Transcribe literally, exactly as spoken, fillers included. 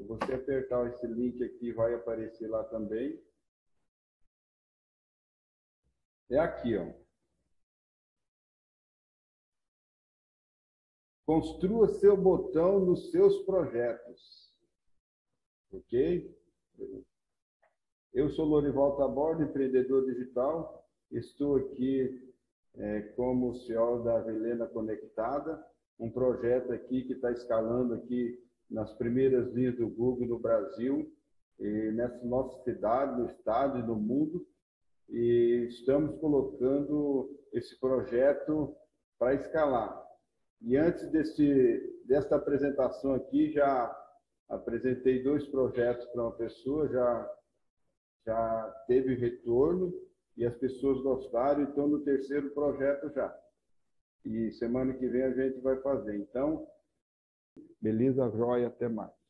você apertar esse link aqui, vai aparecer lá também. É aqui, ó. Construa seu botão nos seus projetos. Ok? Eu sou Lorival Taborda, empreendedor digital. Estou aqui é, como C E O da Avelena Conectada, um projeto aqui que está escalando aqui nas primeiras linhas do Google no Brasil, e nessa nossa cidade, no estado e no mundo. E estamos colocando esse projeto para escalar. E antes desse, desta apresentação aqui, já apresentei dois projetos para uma pessoa, já, já teve retorno e as pessoas gostaram, então no terceiro projeto já. E semana que vem a gente vai fazer. Então, beleza, joia, até mais.